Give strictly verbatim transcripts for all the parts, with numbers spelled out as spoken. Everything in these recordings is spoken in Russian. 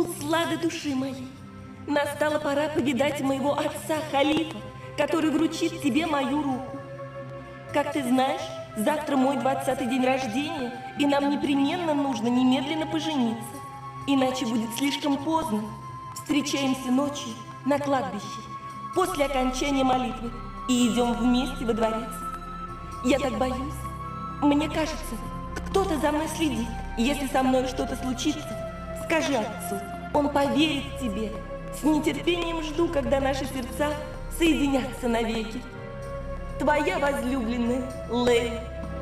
Услада души моей, настала пора повидать моего отца Халифа, который вручит тебе мою руку. Как ты знаешь, завтра мой двадцатый день рождения, и нам непременно нужно немедленно пожениться, иначе будет слишком поздно. Встречаемся ночью на кладбище, после окончания молитвы, и идем вместе во дворец. Я так боюсь. Мне кажется, кто-то за мной следит. Если со мной что-то случится, скажи отцу, он поверит тебе. С нетерпением жду, когда наши сердца соединятся навеки. Твоя возлюбленная Лейла.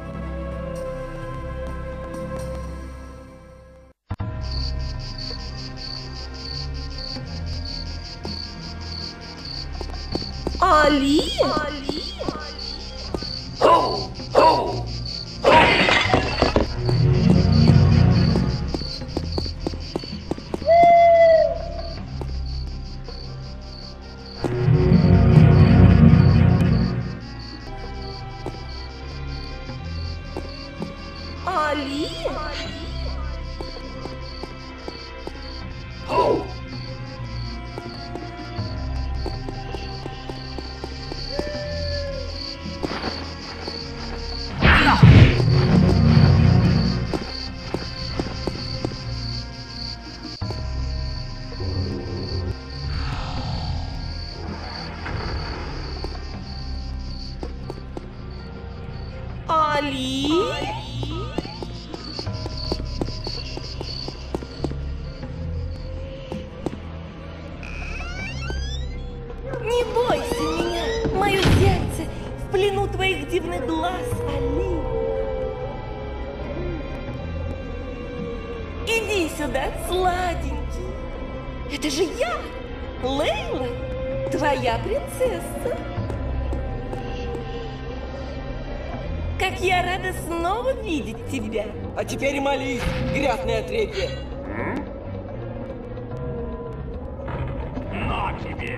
Али? Али? Хоу! Хоу! Али? Хоу! Али? Не бойся меня, мое сердце в плену твоих дивных глаз, Али. Иди сюда, сладенький. Это же я, Лейла, твоя принцесса. Как я рада снова видеть тебя. А теперь молись, грязное отребье. На тебе!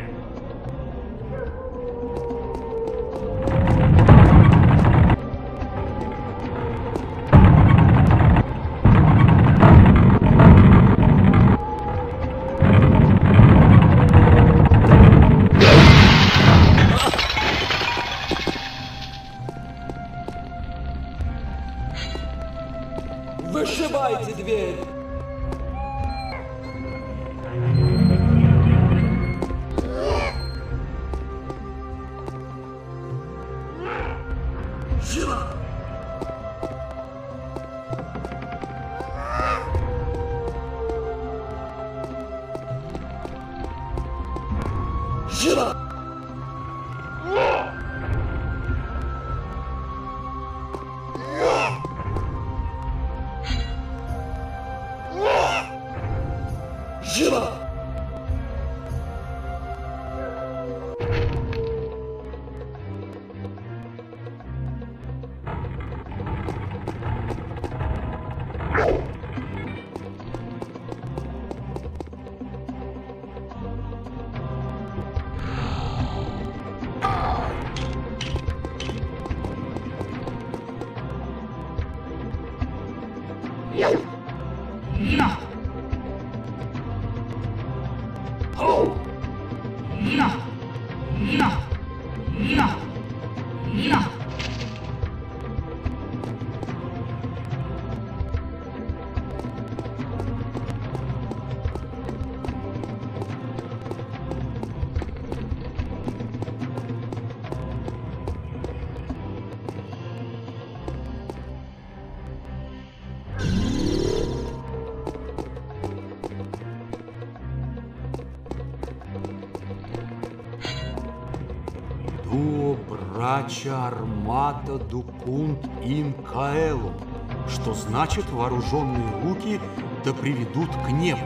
Вышибайте дверь! Живо! Живо! Живо! Я! Хоу! Я! Я! Я! Я! Дуо брача армата дукунт ин каэлум, что значит вооруженные руки да приведут к небу.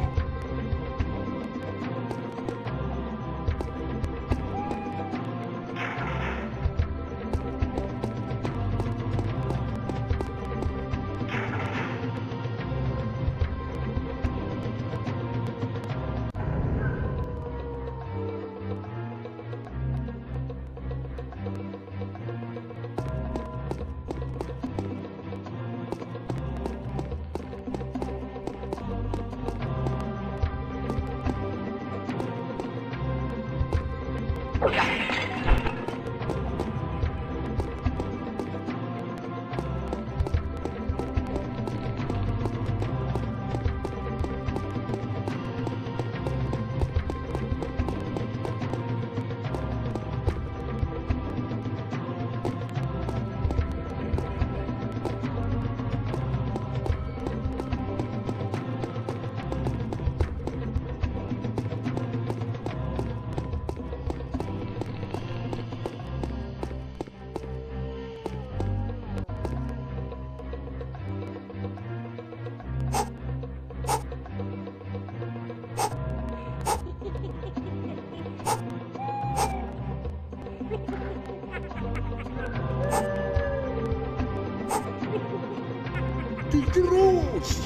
Ты трус!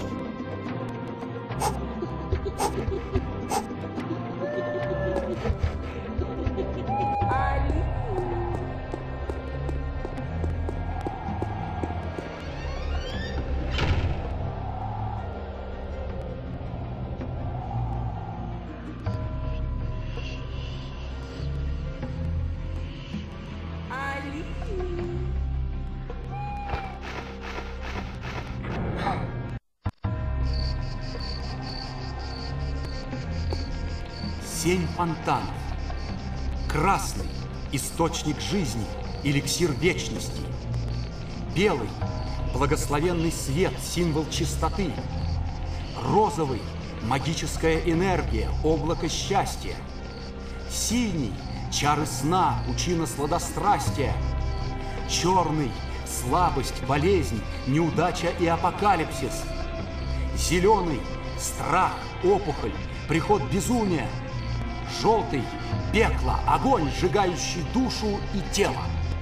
Семь фонтанов. Красный – источник жизни, эликсир вечности. Белый – благословенный свет, символ чистоты. Розовый – магическая энергия, облако счастья. Синий – чары сна, пучина сладострастия. Черный – слабость, болезнь, неудача и апокалипсис. Зеленый – страх, опухоль, приход безумия. Желтый – пекло, огонь, сжигающий душу и тело.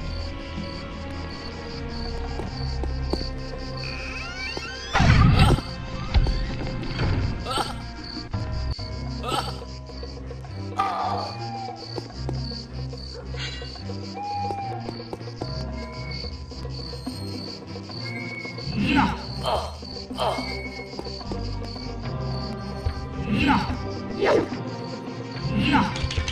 Нина! Нина! Нина!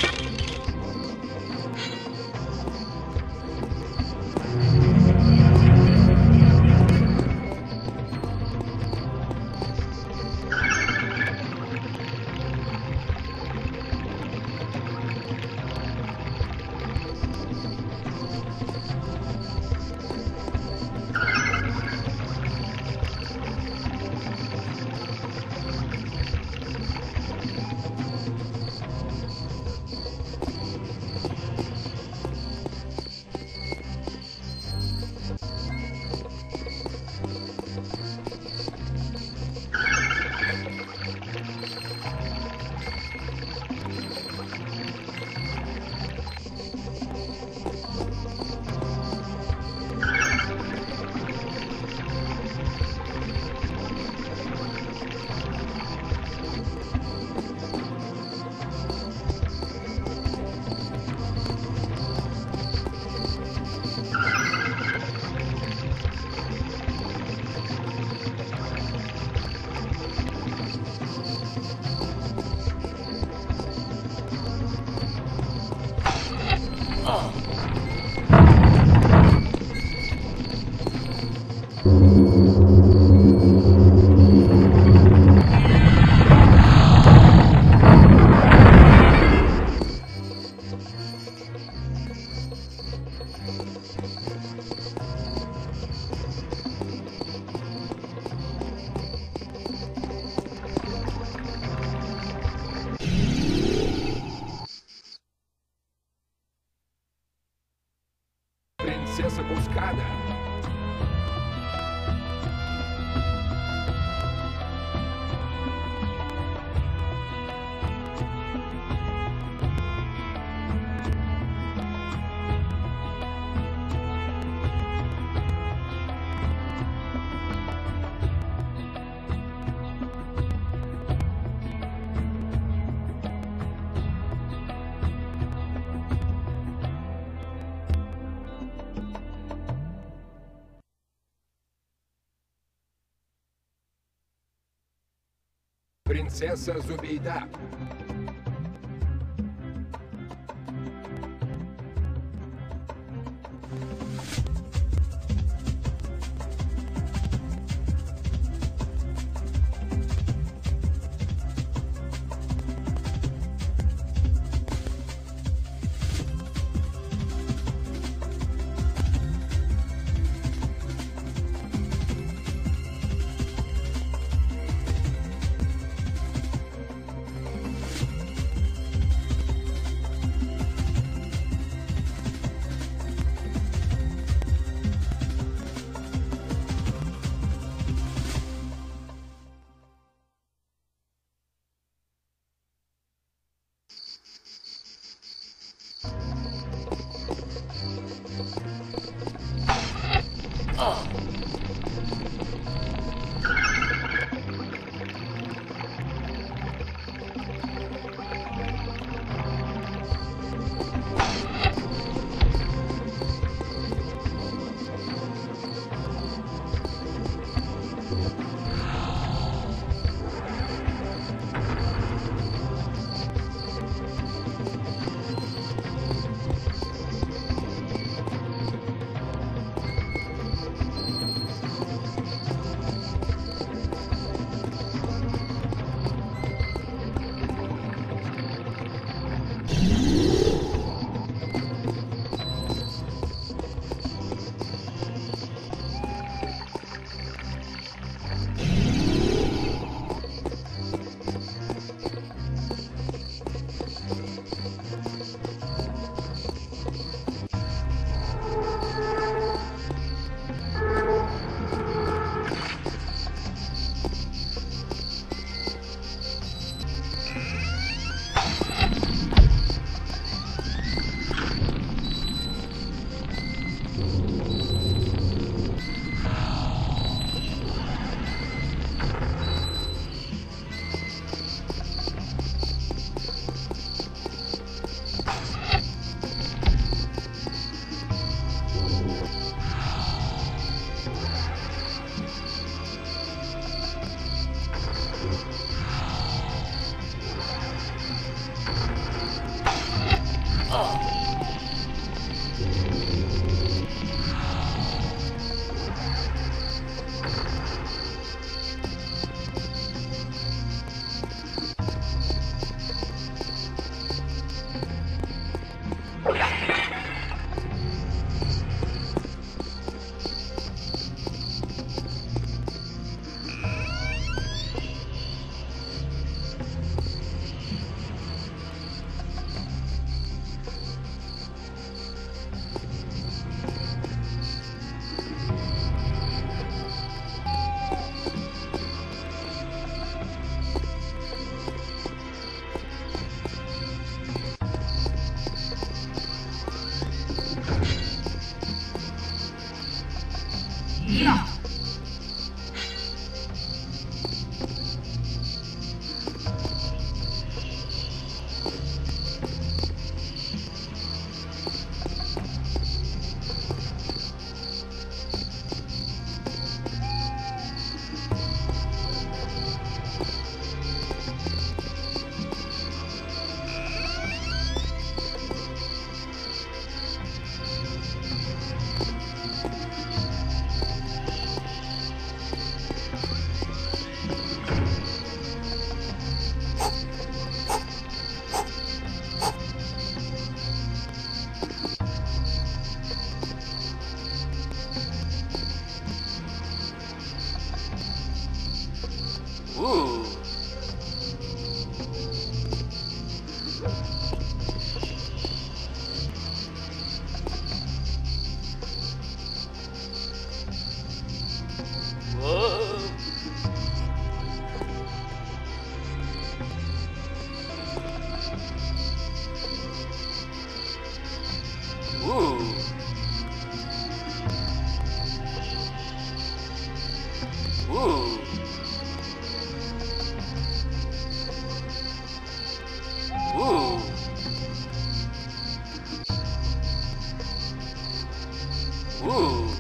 Принцесса Бускада. Принцесса Зубейда. Ooh. Ooh.